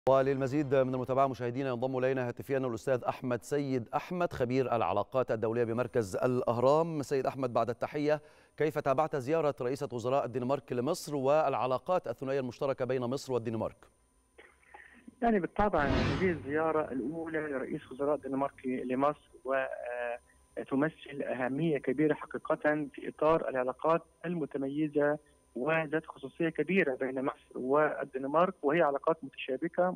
وللمزيد من المتابعة مشاهدينا ينضم إلينا هاتفيا الأستاذ أحمد سيد أحمد خبير العلاقات الدولية بمركز الأهرام. سيد أحمد، بعد التحية، كيف تابعت زيارة رئيسة وزراء الدنمارك لمصر والعلاقات الثنائية المشتركة بين مصر والدنمارك؟ يعني بالطبع هذه الزيارة الأولى لرئيس وزراء الدنمارك لمصر وتمثل أهمية كبيرة حقيقة في إطار العلاقات المتميزة وذات خصوصية كبيرة بين مصر والدنمارك، وهي علاقات متشابكة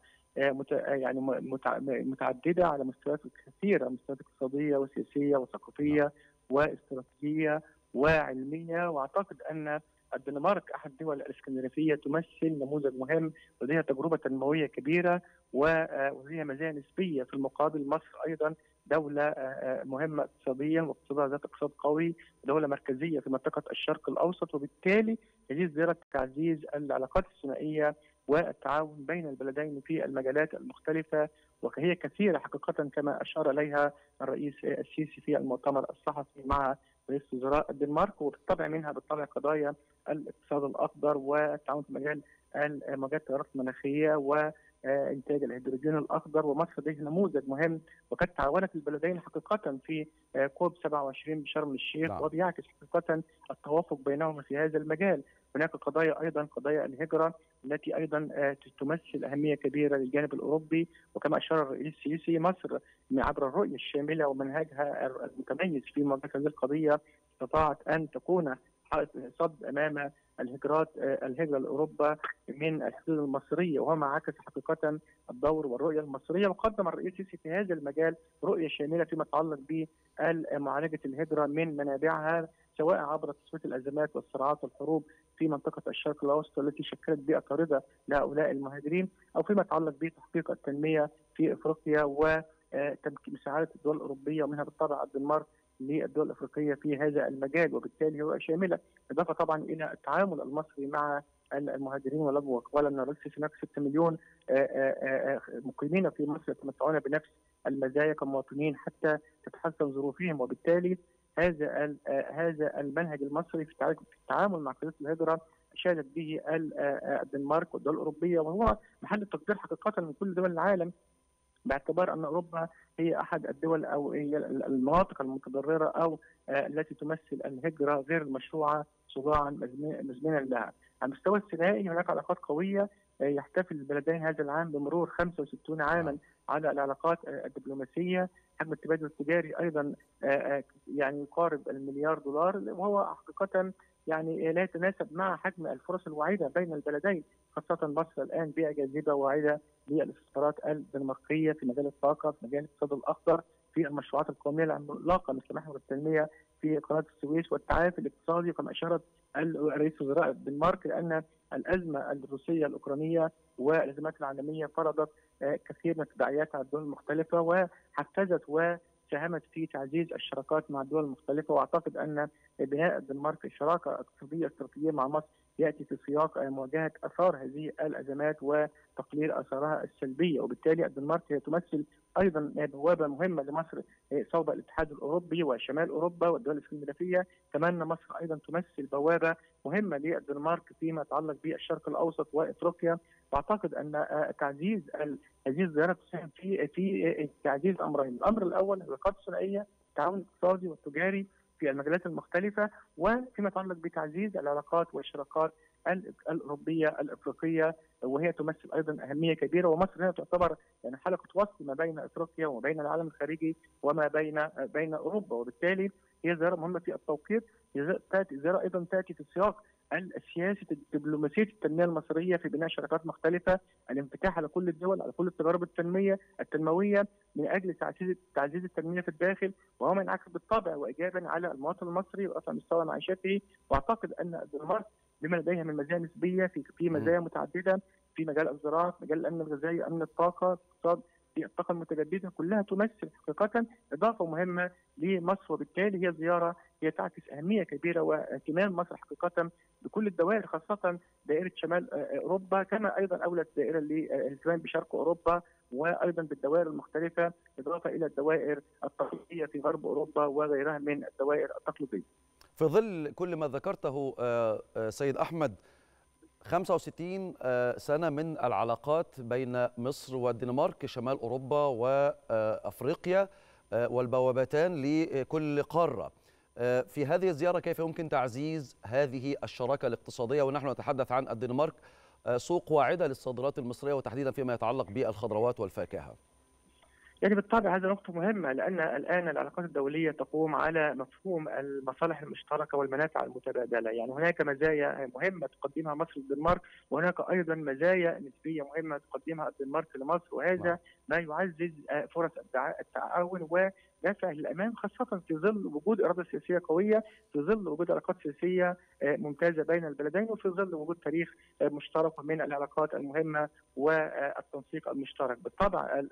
متعددة على مستويات كثيرة، مستويات اقتصادية وسياسية وثقافية واستراتيجية وعلمية. وأعتقد أن الدنمارك أحد الدول الإسكندنافية تمثل نموذج مهم، ولديها تجربة تنموية كبيرة ولديها مزايا نسبية. في المقابل مصر أيضا دولة مهمة اقتصاديا واقتصادها ذات اقتصاد قوي، ودولة مركزية في منطقة الشرق الأوسط، وبالتالي هذه الزيارة تعزيز العلاقات الثنائية والتعاون بين البلدين في المجالات المختلفة، وهي كثيرة حقيقة كما أشار إليها الرئيس السيسي في المؤتمر الصحفي مع رئيس وزراء الدنمارك. وبالطبع منها قضايا الاقتصاد الأخضر والتعاون في مجال التغيرات المناخية وإنتاج الهيدروجين الأخضر. ومصر لديها نموذج مهم، وقد تعاونت البلدين حقيقة في كوب 27 بشرم الشيخ، وبيعكس حقيقة التوافق بينهما في هذا المجال. هناك قضايا أيضا قضايا الهجرة التي أيضا تمثل أهمية كبيرة للجانب الأوروبي، وكما أشار الرئيس السيسي مصر عبر الرؤية الشاملة ومنهجها المتميز في مواجهة هذه القضية استطاعت أن تكون صد أمام الهجرة لأوروبا من الحدود المصرية، وهو ما عكس حقيقة الدور والرؤية المصرية. وقدم الرئيس السيسي في هذا المجال رؤية شاملة فيما يتعلق بمعالجة الهجرة من منابعها، سواء عبر تصفية الأزمات والصراعات والحروب في منطقة الشرق الأوسط التي شكلت بيئة طاردة لهؤلاء المهاجرين، أو فيما يتعلق بتحقيق التنمية في أفريقيا ومساعدة الدول الأوروبية ومنها بالطبع الدنمارك للدول الأفريقية في هذا المجال. وبالتالي هو شاملة، إضافة طبعا إلى التعامل المصري مع المهاجرين. وقال أن الرئيس هناك 6 مليون مقيمين في مصر يتمتعون بنفس المزايا كمواطنين حتى تتحسن ظروفهم. وبالتالي هذا المنهج المصري في التعامل مع قضية الهجرة شهدت به الدنمارك والدول الأوروبية، وهو محل التقدير حقيقة من كل دول العالم، باعتبار أن أوروبا هي أحد الدول أو هي المناطق المتضررة أو التي تمثل الهجرة غير المشروعة صراعا مزمنا لها. على المستوى الثنائي هناك علاقات قوية، يحتفل البلدين هذا العام بمرور 65 عاما على العلاقات الدبلوماسية. حجم التبادل التجاري أيضا يعني يقارب المليار دولار، وهو حقيقة يعني لا يتناسب مع حجم الفرص الوعيدة بين البلدين، خاصة مصر الآن بيئة جاذبة واعدة للاستثمارات الدنماركية في مجال الطاقة، في مجال الاقتصاد الأخضر، في المشروعات القومية العملاقة مثل محور التنمية في قناة السويس والتعافي الاقتصادي. كما أشارت رئيس وزراء الدنمارك لأن الأزمة الروسية الأوكرانية والأزمات العالمية فرضت كثير من التداعيات على الدول المختلفة، وحفزت وساهمت في تعزيز الشراكات مع الدول المختلفة. واعتقد ان بناء الدنمارك شراكه اقتصاديه استراتيجيه مع مصر ياتي في سياق مواجهه اثار هذه الازمات وتقليل اثارها السلبيه. وبالتالي الدنمارك هي تمثل ايضا بوابه مهمه لمصر صوب الاتحاد الاوروبي وشمال اوروبا والدول الاسكندنافيه. كما ان مصر ايضا تمثل بوابه مهمه للدنمارك فيما يتعلق بالشرق الاوسط وافريقيا. واعتقد ان تعزيز هذه الزياره تساهم في تعزيز امرين، الامر الاول العلاقات الثنائيه، التعاون الاقتصادي والتجاري في المجالات المختلفه، وفيما يتعلق بتعزيز العلاقات والشراكات الاوروبيه الافريقيه، وهي تمثل ايضا اهميه كبيره. ومصر هنا تعتبر يعني حلقه وصل ما بين افريقيا وما بين العالم الخارجي وما بين اوروبا، وبالتالي هي زياره مهمه في التوقيت. زياره ايضا تاتي في سياق السياسه الدبلوماسيه التنميه المصريه في بناء شراكات مختلفه، الانفتاح على كل الدول، على كل التجارب التنمويه من اجل تعزيز التنميه في الداخل، وهو ما ينعكس بالطبع وايجابا على المواطن المصري ورفع مستوى معيشته. واعتقد ان الدنمارك بما لديها من مزايا نسبيه في مزايا متعدده في مجال الزراعه، في مجال الامن الغذائي، امن الطاقه، اقتصاد في الطاقه المتجدده، كلها تمثل حقيقه اضافه مهمه لمصر. وبالتالي هي زياره هي تعكس اهميه كبيره واهتمام مصر حقيقه بكل الدوائر، خاصه دائره شمال اوروبا، كما ايضا اولت دائره للاهتمام بشرق اوروبا وايضا بالدوائر المختلفه، اضافه الى الدوائر التقليديه في غرب اوروبا وغيرها من الدوائر التقليديه. في ظل كل ما ذكرته سيد أحمد، 65 سنة من العلاقات بين مصر والدنمارك، شمال أوروبا وأفريقيا والبوابتان لكل قارة. في هذه الزيارة كيف يمكن تعزيز هذه الشراكة الاقتصادية ونحن نتحدث عن الدنمارك سوق واعدة للصادرات المصرية وتحديدا فيما يتعلق بالخضروات والفاكهة؟ يعني بالطبع هذا نقطة مهمة، لأن الآن العلاقات الدولية تقوم على مفهوم المصالح المشتركة والمنافع المتبادلة. يعني هناك مزايا مهمة تقدمها مصر للدنمارك، وهناك أيضا مزايا نسبية مهمة تقدمها الدنمارك لمصر، وهذا ما يعزز فرص التعاون ودافع للأمام، خاصة في ظل وجود إرادة سياسية قوية، في ظل وجود علاقات سياسية ممتازة بين البلدين، وفي ظل وجود تاريخ مشترك من العلاقات المهمة والتنسيق المشترك. بالطبع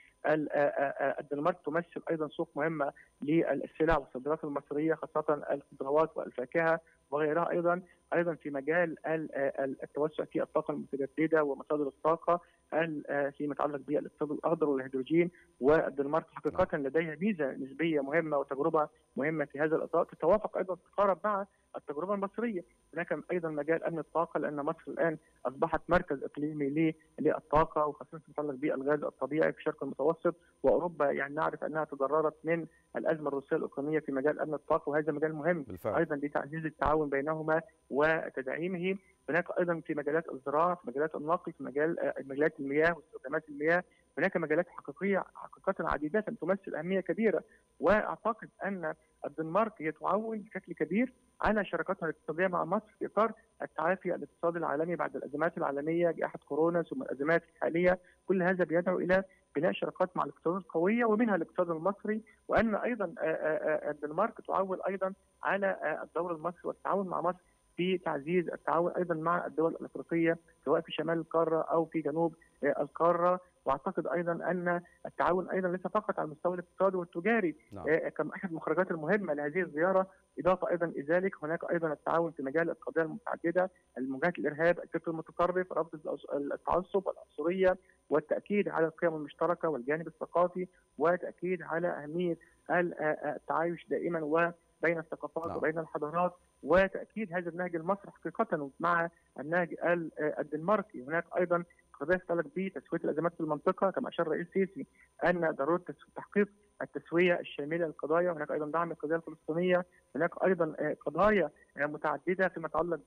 الدنمارك تمثل ايضا سوق مهمه للسلع والصادرات المصريه، خاصه الخضروات والفاكهه وغيرها. ايضا في مجال التوسع في الطاقه المتجدده ومصادر الطاقه فيما يتعلق بالاقتصاد الاخضر والهيدروجين. والدنمارك حقيقه لديها ميزه نسبيه مهمه وتجربه مهمه في هذا الاطار، تتوافق ايضا تتقارب مع التجربه المصريه. هناك ايضا مجال امن الطاقه، لان مصر الان اصبحت مركز اقليمي للطاقه، وخاصه تتعلق بالغاز الطبيعي في الشرق المتوسط واوروبا. يعني نعرف انها تضررت من الازمه الروسيه الاوكرانيه في مجال امن الطاقه، وهذا مجال مهم بالفعل. ايضا لتعزيز التعاون بينهما وتدعيمه. هناك ايضا في مجالات الزراعه، في مجالات النقل، في مجالات المياه واستخدامات المياه، هناك مجالات حقيقه عديده تمثل اهميه كبيره. واعتقد ان الدنمارك هي تعول بشكل كبير على شراكاتها الاقتصاديه مع مصر في اطار التعافي الاقتصادي العالمي بعد الازمات العالميه، جائحه كورونا ثم الازمات الحاليه. كل هذا بيدعو الى بناء شراكات مع الاقتصادات القويه ومنها الاقتصاد المصري، وان ايضا الدنمارك تعول ايضا على الدور المصري والتعاون مع مصر في تعزيز التعاون ايضا مع الدول الافريقيه، سواء في شمال القاره او في جنوب القاره. واعتقد ايضا ان التعاون ايضا ليس فقط على المستوى الاقتصادي والتجاري كما احد المخرجات المهمه لهذه الزياره. اضافه ايضا الى ذلك هناك ايضا التعاون في مجال القضايا المتعدده، مواجهه الارهاب، الفكر المتطرف، رفض التعصب والعنصريه، والتاكيد على القيم المشتركه والجانب الثقافي، وتاكيد على اهميه التعايش دائما وبين الثقافات وبين الحضارات، وتاكيد هذا النهج المصري حقيقه مع النهج الدنماركي. هناك ايضا قضيه تتعلق بتسويه الازمات في المنطقه، كما اشار الرئيس السيسي ان ضروره تحقيق التسويه الشامله للقضايا. هناك ايضا دعم القضيه الفلسطينيه، هناك ايضا قضايا متعدده فيما يتعلق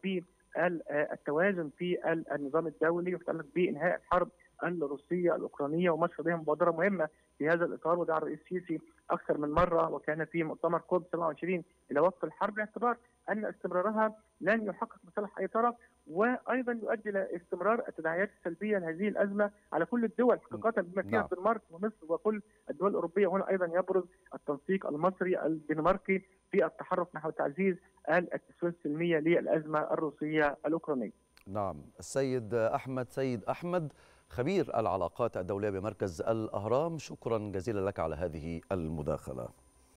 بالتوازن في النظام الدولي ويتعلق بانهاء الحرب الروسيه الاوكرانيه، ومصر لديها مبادره مهمه في هذا الاطار. ودعا الرئيس السيسي اكثر من مره وكان في مؤتمر كوب 27 الى وقف الحرب، باعتبار ان استمرارها لن يحقق مصالح اي طرف، وايضا يؤدي الى استمرار التداعيات السلبيه لهذه الازمه على كل الدول حقيقه بما فيها الدنمارك ومصر وكل الدول الاوروبيه. وهنا ايضا يبرز التنسيق المصري الدنماركي في التحرك نحو تعزيز التسويه السلميه للازمه الروسيه الاوكرانيه. نعم، السيد سيد أحمد خبير العلاقات الدولية بمركز الأهرام، شكرا جزيلا لك على هذه المداخلة.